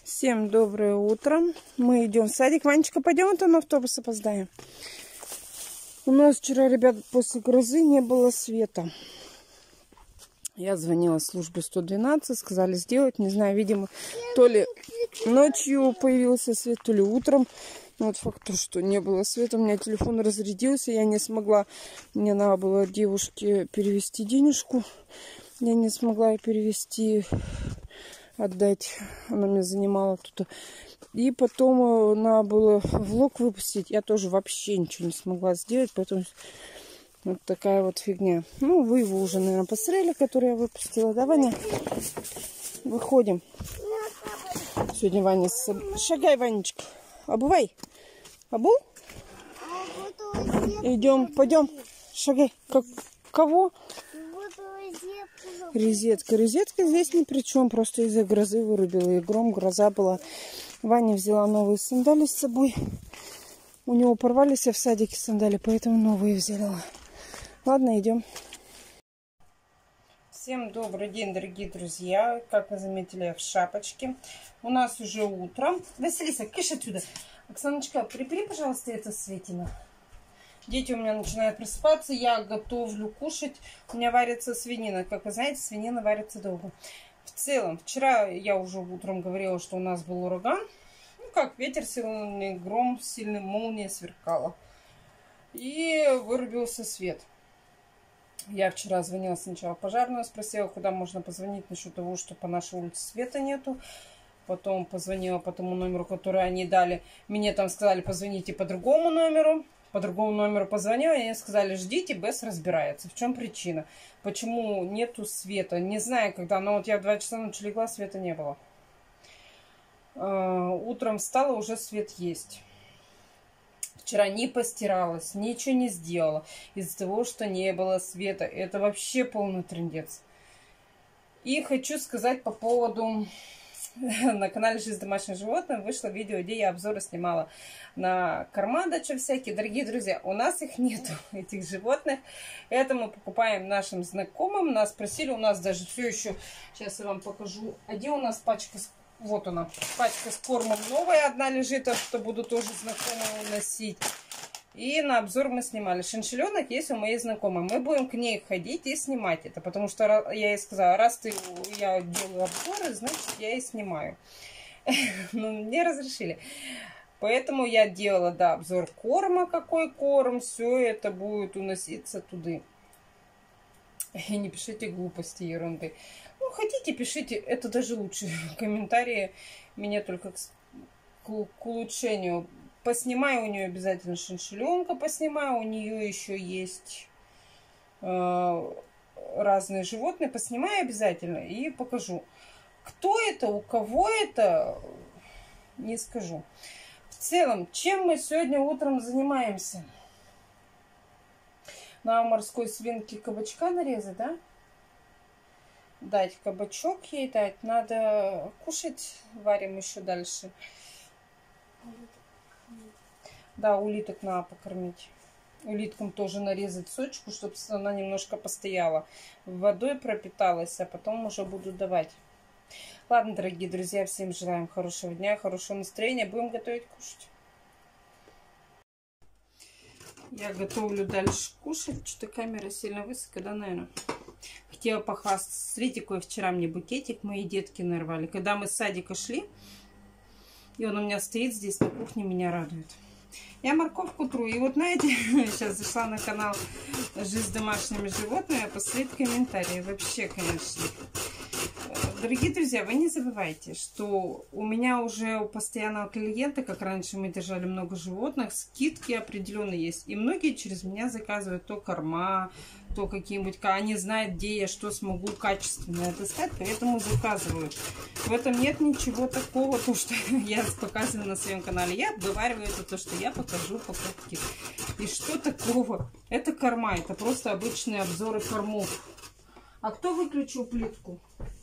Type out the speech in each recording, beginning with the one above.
Всем доброе утро. Мы идем в садик. Ванечка, пойдем, а то на автобус опоздаем. У нас вчера, ребят, после грозы не было света. Я звонила в службу 112, сказали сделать. Не знаю, видимо, то ли ночью появился свет, то ли утром. Но вот факт, что не было света. У меня телефон разрядился, я не смогла. Мне надо было девушке перевести денежку. Я не смогла ее перевести, отдать. Она меня занимала тут. И потом надо было влог выпустить. Я тоже вообще ничего не смогла сделать. Поэтому вот такая вот фигня. Ну, вы его уже, наверное, посмотрели, который я выпустила. Да, Ваня? Выходим. Сегодня Ваня... Шагай, Ванечка. Обувай. Обул? Идем, пойдем. Шагай. Кого? Резетка. Резетка здесь ни при чем. Просто из-за грозы вырубила. И гроза была. Ваня взяла новые сандали с собой. У него порвались в садике сандали, поэтому новые взяла. Ладно, идем. Всем добрый день, дорогие друзья. Как вы заметили, я в шапочке. У нас уже утро. Василиса, кыш отсюда. Оксаночка, прибери, пожалуйста, это Светина. Дети у меня начинают просыпаться. Я готовлю кушать. У меня варится свинина. Как вы знаете, свинина варится долго. В целом, вчера я уже утром говорила, что у нас был ураган. Ну как, ветер сильный, гром сильный, молния сверкала. И вырубился свет. Я вчера звонила сначала пожарную, спросила, куда можно позвонить насчет того, что по нашей улице света нету. Потом позвонила по тому номеру, который они дали. Мне там сказали, позвоните по другому номеру. По другому номеру позвонила, и они сказали, ждите, БЭС разбирается. В чем причина? Почему нету света? Не знаю, когда, но вот я в 2 часа ночи легла, света не было. Утром встала, уже свет есть. Вчера не постиралась, ничего не сделала. Из-за того, что не было света. Это вообще полный трындец. И хочу сказать по поводу... На канале «Жизнь домашних животных» вышло видео, где я обзоры снимала на корма дача всякие. Дорогие друзья, у нас их нету, этих животных. Это мы покупаем нашим знакомым. Нас просили, у нас даже все еще... Сейчас я вам покажу. А где у нас пачка... Вот она, пачка с кормом новая одна лежит, а что буду тоже знакомые носить. И на обзор мы снимали. Шиншилленок есть у моей знакомой. Мы будем к ней ходить и снимать это. Потому что я ей сказала, раз я делаю обзоры, значит я и снимаю. Но мне разрешили. Поэтому я делала, да, обзор корма, какой корм. Все это будет уноситься туда. И не пишите глупости, ерунды. Ну, хотите, пишите. Это даже лучше. Комментарии меня только к улучшению. Поснимаю у нее обязательно шиншилленка, поснимаю. У нее еще есть разные животные. Поснимаю обязательно и покажу. Кто это, у кого это, не скажу. В целом, чем мы сегодня утром занимаемся? На морской свинке кабачка нарезать, да? Дать кабачок ей дать. Надо кушать. Варим еще дальше. Да, улиток надо покормить. Улиткам тоже нарезать сочку, чтобы она немножко постояла. Водой пропиталась, а потом уже буду давать. Ладно, дорогие друзья, всем желаем хорошего дня, хорошего настроения. Будем готовить кушать. Я готовлю дальше кушать. Что-то камера сильно высоко, да, наверное? Хотела похвастаться. Смотрите, какой вчера мне букетик мои детки нарвали. Когда мы с садика шли, и он у меня стоит здесь на кухне, меня радует. Я морковку тру. И вот, знаете, сейчас зашла на канал «Жизнь с домашними животными», посмотреть комментарии. Вообще, конечно. Дорогие друзья, вы не забывайте, что у меня уже у постоянного клиента, как раньше мы держали много животных, скидки определенные есть. И многие через меня заказывают то корма, то какие-нибудь... Они знают, где я что смогу качественное достать, поэтому заказывают. В этом нет ничего такого, то, что я показываю на своем канале. Я обговариваю это, то, что я покажу покупки. И что такого? Это корма, это просто обычные обзоры кормов. А кто выключил плитку?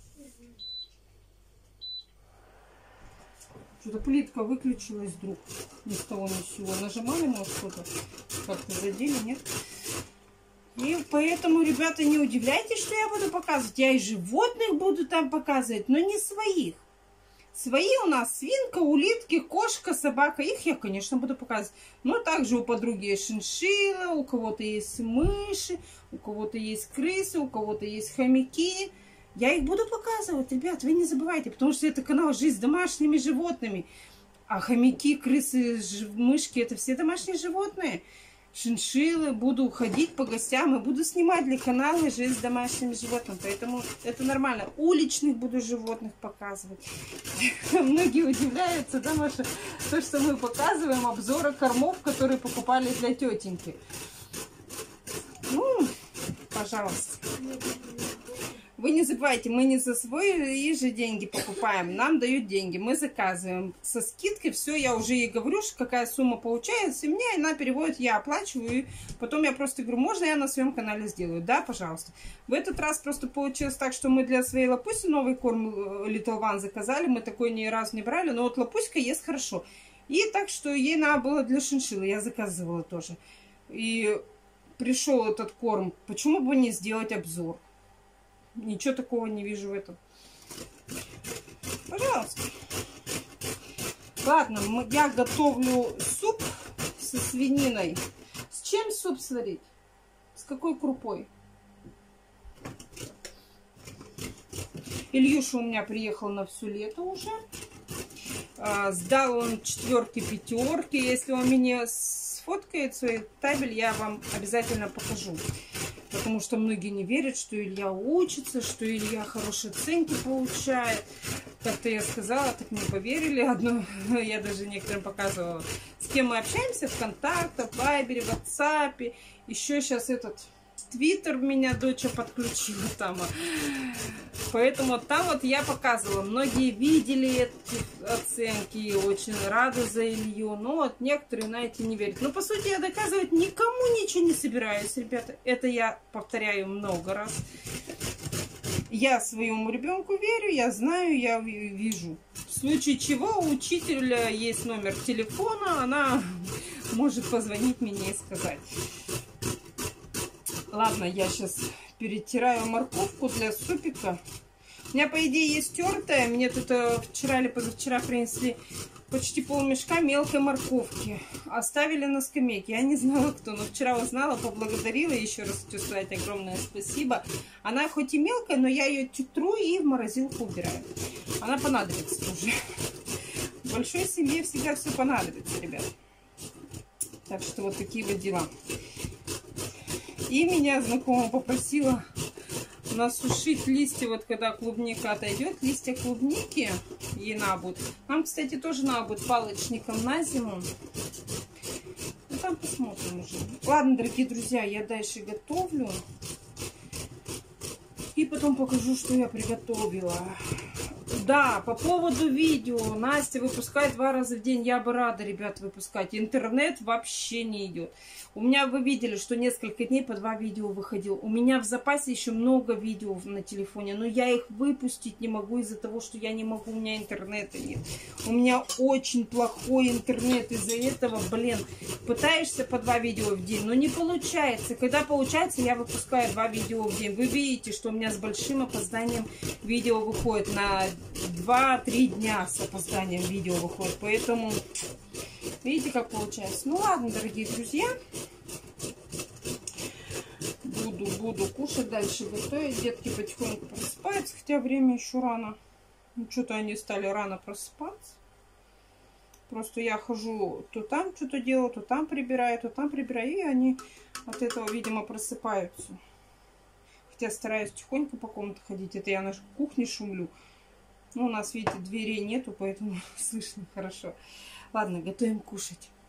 Что-то плитка выключилась вдруг. Ни с того ни с сего. Нажимали, может, что-то как-то задели, нет? И поэтому, ребята, не удивляйтесь, что я буду показывать. Я и животных буду там показывать, но не своих. Свои у нас свинка, улитки, кошка, собака. Их я, конечно, буду показывать. Но также у подруги есть шиншилла, у кого-то есть мыши, у кого-то есть крысы, у кого-то есть хомяки. Я их буду показывать, ребят, вы не забывайте, потому что это канал «Жизнь с домашними животными». А хомяки, крысы, мышки – это все домашние животные. Шиншиллы, буду ходить по гостям и буду снимать для канала «Жизнь с домашними животными». Поэтому это нормально. Уличных буду животных показывать. Многие удивляются, да, Маша, то, что мы показываем обзоры кормов, которые покупали для тетеньки. Ну, пожалуйста. Вы не забывайте, мы не за свои же деньги покупаем, нам дают деньги, мы заказываем. Со скидкой все, я уже ей говорю, какая сумма получается, и мне она переводит, я оплачиваю, и потом я просто говорю, можно я на своем канале сделаю? Да, пожалуйста. В этот раз просто получилось так, что мы для своей лапуси новый корм Little One заказали, мы такой ни разу не брали, но вот лапуська ест хорошо. И так, что ей надо было для шиншиллы, я заказывала тоже. И пришел этот корм, почему бы не сделать обзор? Ничего такого не вижу в этом. Пожалуйста. Ладно, я готовлю суп со свининой. С чем суп сварить? С какой крупой? Ильюша у меня приехал на все лето уже. Сдал он 4-5. Если он меня сфоткает свой табель, я вам обязательно покажу. Потому что многие не верят, что Илья учится, что Илья хорошие оценки получает. Как-то я сказала, так не поверили. Одно я даже некоторым показывала. С кем мы общаемся? ВКонтакте, в Вайбере, в WhatsApp. Еще сейчас этот Твиттер меня доча подключила там. Поэтому там вот я показывала. Многие видели эти оценки и очень рады за Илью. Но вот некоторые, знаете, не верят. Но по сути я доказывать никому ничего не собираюсь, ребята. Это я повторяю много раз. Я своему ребенку верю, я знаю, я вижу. В случае чего у учителя есть номер телефона, она может позвонить мне и сказать. Ладно, я сейчас перетираю морковку для супика. У меня, по идее, есть тертая. Мне тут вчера или позавчера принесли почти полмешка мелкой морковки. Оставили на скамейке. Я не знала, кто, но вчера узнала, поблагодарила. Еще раз хочу сказать огромное спасибо. Она хоть и мелкая, но я ее тру и в морозилку убираю. Она понадобится тоже. В большой семье всегда все понадобится, ребят. Так что вот такие вот дела. И меня знакомая попросила насушить листья, вот когда клубника отойдет, листья клубники ей надо будет. Нам, кстати, тоже надо будет палочником на зиму. Ну, там посмотрим уже. Ладно, дорогие друзья, я дальше готовлю. И потом покажу, что я приготовила. Да, по поводу видео. Настя выпускает 2 раза в день. Я бы рада, ребят, выпускать. Интернет вообще не идет. У меня, вы видели, что несколько дней по 2 видео выходил. У меня в запасе еще много видео на телефоне, но я их выпустить не могу из-за того, что я не могу, у меня интернета нет. У меня очень плохой интернет, из-за этого, блин, пытаешься по 2 видео в день, но не получается. Когда получается, я выпускаю 2 видео в день. Вы видите, что у меня с большим опозданием видео выходит на 2-3 дня с опозданием видео выходит, поэтому... Видите, как получается? Ну ладно, дорогие друзья. Буду кушать дальше, готовить. Детки потихоньку просыпаются, хотя время еще рано. Ну, что-то они стали рано просыпаться. Просто я хожу, то там что-то делаю, то там прибираю, и они от этого, видимо, просыпаются. Хотя стараюсь тихонько по комнате ходить. Это я на кухне шумлю. Ну, у нас, видите, дверей нету, поэтому слышно хорошо. Ладно, готовим кушать.